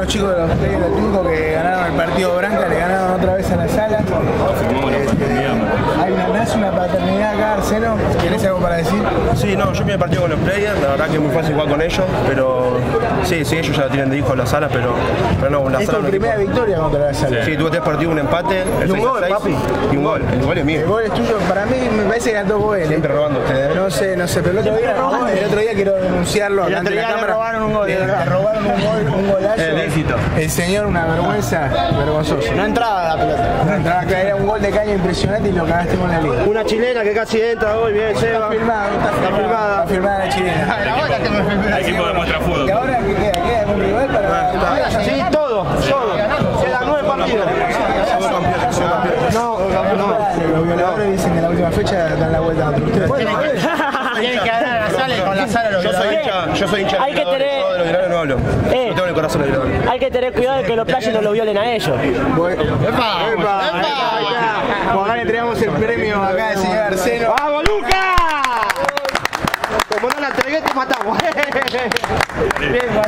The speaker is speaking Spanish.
los chicos de los Players del Turco que ganaron el partido Branca, le ganaron otra vez a la Sala. Hay una paternidad acá, Arseno. ¿Tienes algo para decir? Sí, no, yo vi el partido con los Players, la verdad que es muy fácil jugar con ellos, pero sí, ellos ya tienen de hijo la Sala, pero no, la es Sala tu no primera victoria contra la Sala. Sí, tuve 3 partidos, un empate, el 6-6 y un gol. El gol es mío. El gol es tuyo, para mí me parece que eran 2 goles. Siempre robando ustedes. No sé, pero el otro día quiero denunciarlo acá ante la cámara. Robaron un gol. Le robaron un golazo. El éxito. El señor, una vergüenza, vergonzoso. No entraba la pelota. No entraba, era un gol de caña impresionante y lo cagaste con la liga. Una chilena que casi entra hoy, bien, Seba. Está filmada la chilena. Equipo de muestra fútbol. ¿Y ahora qué queda? ¿Queda algún rival para...? Sí, todo. Quedan 9 partidos. No. Los violadores dicen que en la última fecha dan la vuelta a otro. Tienen que ganar a la Sala y con la Sala los Yo soy hincha de los violadores, no hablo. No tengo el corazón de violadores. Hay que tener cuidado de que los playos no lo violen a ellos. Acá le entregamos el premio acá al señor Arseno. ¡Vamos, Lucas! Como no la entregué, te matamos. Bien,